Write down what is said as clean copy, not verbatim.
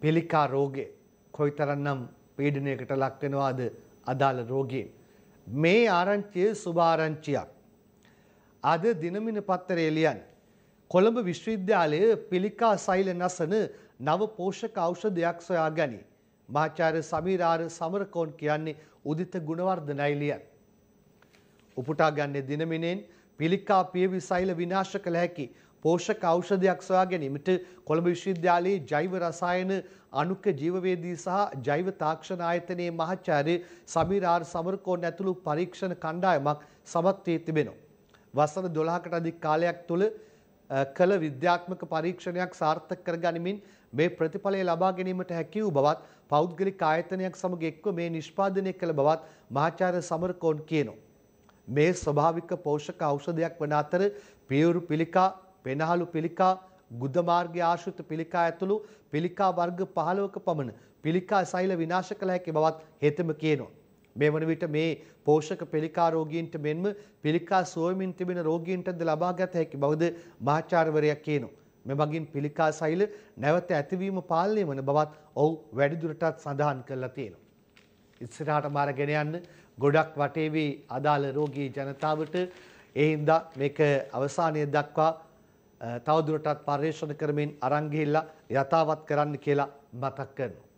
පිළිකා රෝගය කොයිතරම්නම් පීඩනයකට ලක් වෙනවාද අදාළ රෝගීන්. මේ ආරංචිය සුභ ආරංචියක්. අද දිනමින පත්තරේ ලියන්නේ කොළඹ විශ්වවිද්‍යාලයේ පිළිකා සෛල නසන නව පෝෂක ඖෂධයක් සොයා ගනී. මහාචාර්ය සමීරාර සමරකෝන් කියන්නේ උදිත ගුණවර්ධනයි ලියන්නේ. උපුටා ගන්නේ දිනමිනෙන් පිළිකා පියවි සෛල විනාශ කළ හැකි පෝෂක ඖෂධයක් සොයා ගැනීමට කොළඹ විශ්වවිද්‍යාලයේ ජෛව රසායන අණුක ජීවවේදී සහ ජෛව තාක්ෂණ ආයතනයේ මහාචාර්ය සමීරාර සමරකෝන් ඇතුළු පරීක්ෂණ කණ්ඩායමක් සමත් වී තිබෙනවා. වසර 12කට අධික කාලයක් තුළ කළ විද්‍යාත්මක පරීක්ෂණයක් සාර්ථක කර ගනිමින් මේ ප්‍රතිඵලය ලබා ගැනීමට හැකි වූ බවත් පෞද්ගලික ආයතනයක් සමග එක්ව මේ නිෂ්පාදනය කළ බවත් මහාචාර්ය සමරකෝන් කියනවා. මේ ස්වභාවික පෝෂක ඖෂධයක් වන අතර පියවරු පිළිකා, පෙනහළු පිළිකා, ගුද මාර්ගය ආශ්‍රිත පිළිකා ඇතුළු පිළිකා වර්ග 15ක පමණ පිළිකා සෛල විනාශ කළ හැකි බවත් හෙතෙම කියනවා. මේ වන විට මේ පෝෂක පිළිකා රෝගීන්ට මෙන්ම පිළිකා සුවමින් තිබෙන රෝගීන්ටද ලබාගත හැකි බවද මහාචාර්යවරයා කියනවා. මෙමගින් පිළිකා සෛල නැවත ඇතිවීම පාලනය වන බවත් ඔහු වැඩිදුරටත් සඳහන් කරලා තියෙනවා. ඉස්සරහට මාරගෙන යන්න ගොඩක් වටේවි අදාළ රෝගී ජනතාවට. ඒ හින්දා මේක අවසානයේ දක්වා තවදුරටත් පරිශන කරමින් අරන් ගිහිල්ලා යථාවත් කරන්න කියලා මතක් කරනවා.